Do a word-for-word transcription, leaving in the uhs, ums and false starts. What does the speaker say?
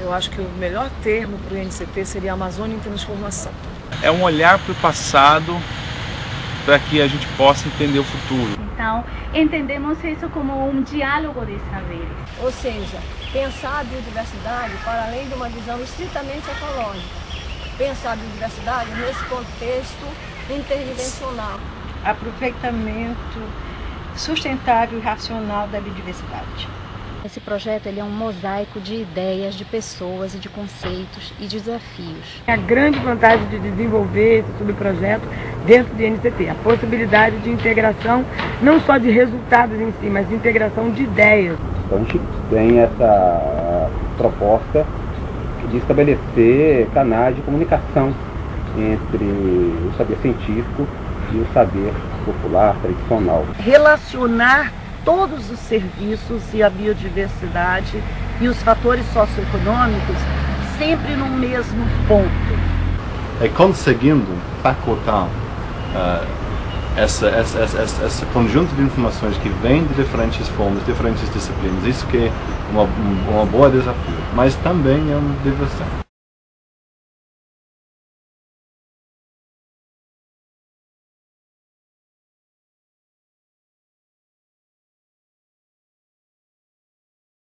Eu acho que o melhor termo para o I N C T seria Amazônia em Transformação. É um olhar para o passado para que a gente possa entender o futuro. Então, entendemos isso como um diálogo de saberes. Ou seja, pensar a biodiversidade para além de uma visão estritamente ecológica. Pensar a biodiversidade nesse contexto interdimensional. Aproveitamento sustentável e racional da biodiversidade. Esse projeto ele é um mosaico de ideias, de pessoas e de conceitos e desafios. A grande vantagem de desenvolver esse subprojeto dentro do I N C T, a possibilidade de integração, não só de resultados em si, mas de integração de ideias. Então a gente tem essa proposta de estabelecer canais de comunicação entre o saber científico e o saber popular, tradicional. Relacionar todos os serviços e a biodiversidade e os fatores socioeconômicos sempre no mesmo ponto. É conseguindo pacotar uh, essa, essa, essa, esse conjunto de informações que vem de diferentes formas, diferentes disciplinas. Isso que é uma, uma boa desafio, mas também é uma diversão.